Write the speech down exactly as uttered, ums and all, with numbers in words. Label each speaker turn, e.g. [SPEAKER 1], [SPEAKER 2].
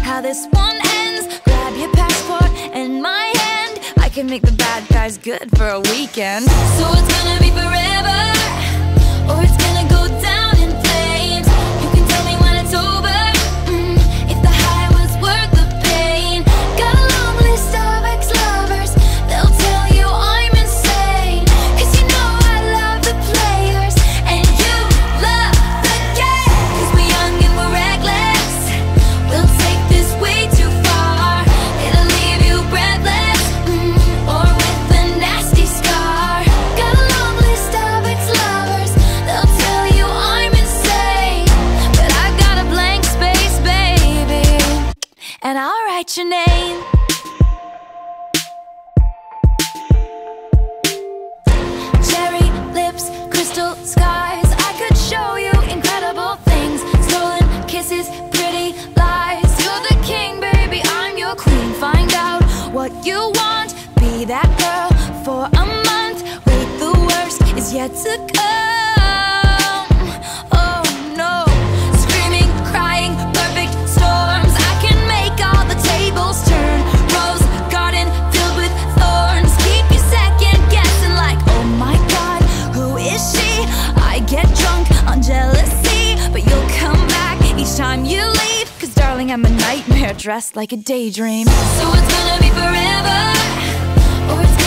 [SPEAKER 1] how this one ends. Grab your passport and my hand, I can make the bad guys good for a weekend. So it's gonna be forever, or it's gonna go down in flames. You can tell me when it's over, mm, if the high was worth the pain. Got a long list of ex-lovers, they'll tell you I'm insane. Cause you know I love the players, and you love the game. Cause we're young and we're reckless, we'll take this way too far. It'll leave you breathless, mm, or with a nasty scar. Got a long list of ex-lovers, they'll tell you I'm insane. But I got a blank space, baby, and I'll write your name. Cherry lips, crystal skies, I could show you incredible things. Stolen kisses, pretty lies. You're the king, baby, I'm your queen. Find out what you want, be that girl for a month. Wait, the worst is yet to come. Oh no, screaming, crying, perfect storms. I can make all the tables turn. Rose garden filled with thorns. Keep you second guessing like, oh my god, who is she? I get drunk on jealousy, but you'll come back each time you leave. Cause darling, I'm a nightmare dressed like a daydream. So it's gonna be forever, or it's gonna